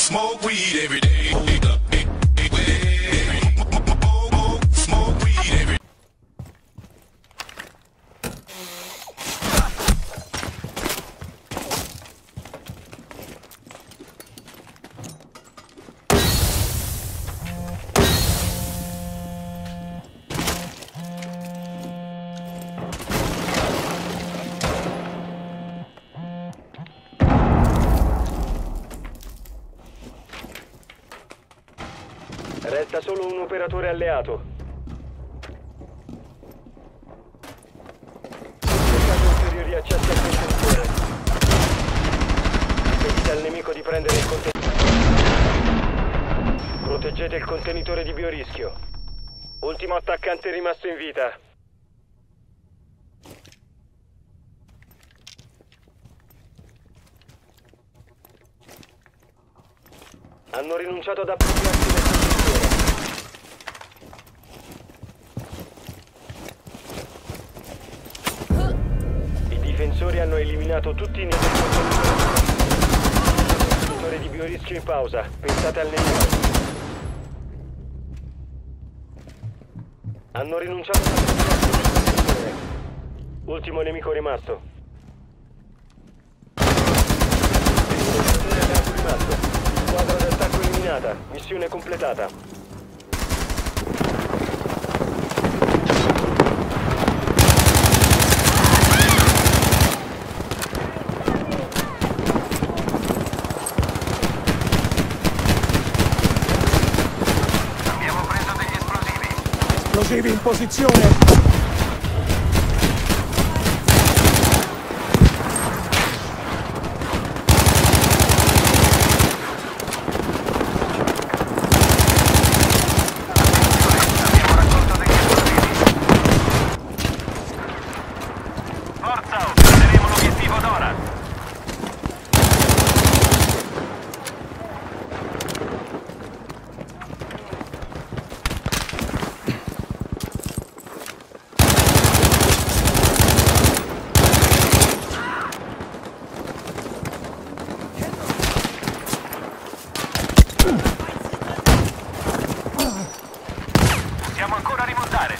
Smoke weed every day. Smoke weed every day. Resta solo un operatore alleato. Cercate ulteriori accessi al contenitore. Impedite al nemico di prendere il contenitore. Proteggete il contenitore di biorischio. Ultimo attaccante rimasto in vita. Hanno rinunciato ad appropriarsi del contenitore. I difensori hanno eliminato tutti i nemici del contenitore di biorischio in pausa. Pensate al nemico. Hanno rinunciato ad appropriarsi del contenitore. Ultimo nemico rimasto. Squadra d'attacco eliminata. Missione completata. Abbiamo preso degli esplosivi. Esplosivi in posizione! Abbiamo raccolto degli esplosivi. Forza, prenderemo l'obiettivo d'ora. Possiamo ancora rimontare.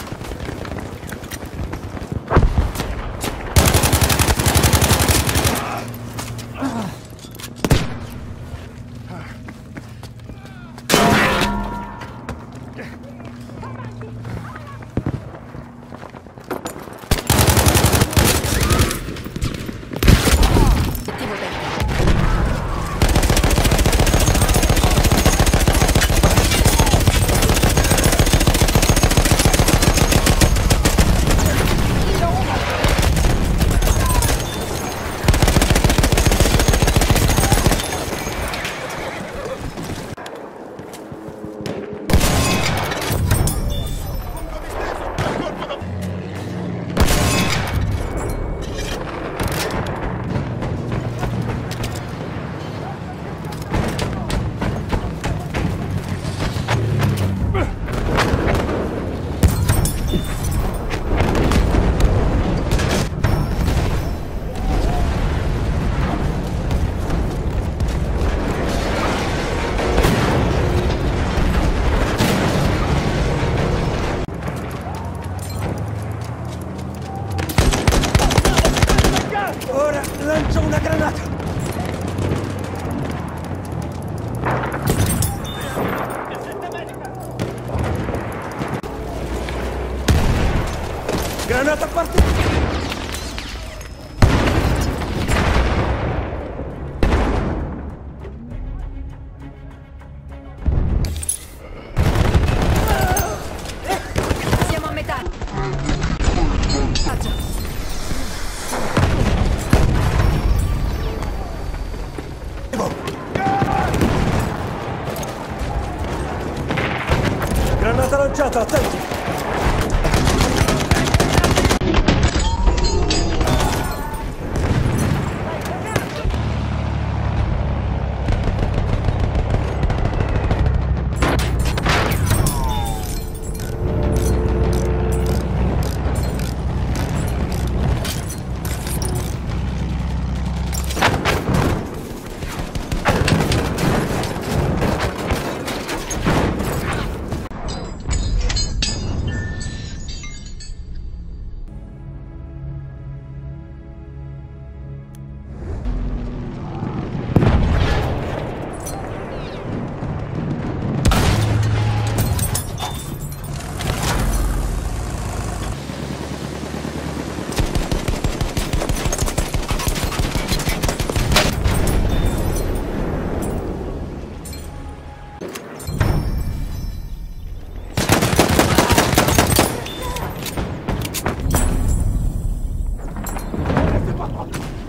Ora lancio una granata! Granata partita! Siamo a metà. Granata lanciata, attenti!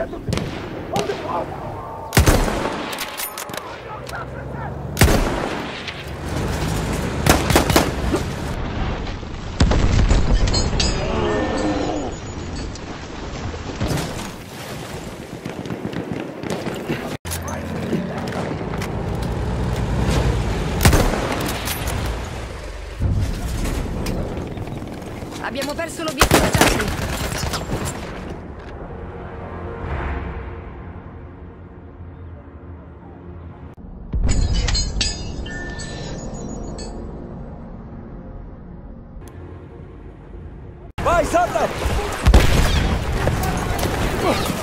Abbiamo perso l'obiettivo Charlie. Vai, salta!